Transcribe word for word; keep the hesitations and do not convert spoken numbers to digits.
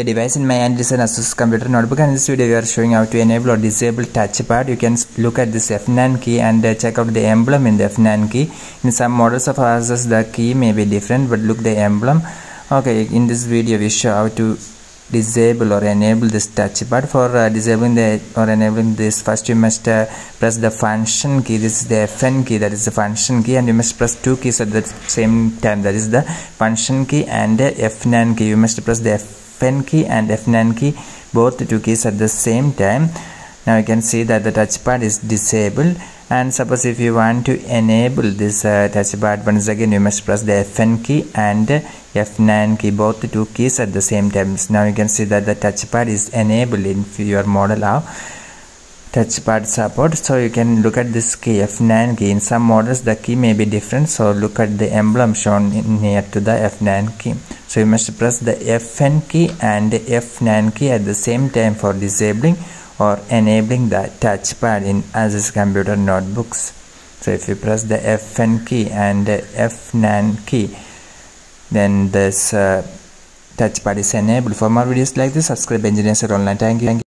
The device in my hand is an ASUS computer notebook, and in this video we are showing how to enable or disable touchpad. You can look at this F nine key and uh, check out the emblem in the F nine key. In some models of ASUS the key may be different, but look the emblem. Okay, in this video we show how to disable or enable this touchpad. For uh, disabling the or enabling this, first you must uh, press the function key. This is the F N key, that is the function key, and you must press two keys at the same time, that is the function key and the F nine key. You must press the F N key and F nine key, both the two keys at the same time. Now you can see that the touchpad is disabled, and suppose if you want to enable this uh, touchpad, once again you must press the F N key and F nine key, both the two keys at the same time. Now you can see that the touchpad is enabled in your model of touchpad support. So you can look at this key, F nine key. In some models the key may be different, so look at the emblem shown in near to the F nine key. So you must press the F N key and F nine key at the same time for disabling or enabling the touchpad in ASUS computer notebooks. So if you press the F N key and F nine key, then this uh, touchpad is enabled. For more videos like this, subscribe Engineers Online. Thank you. Thank you.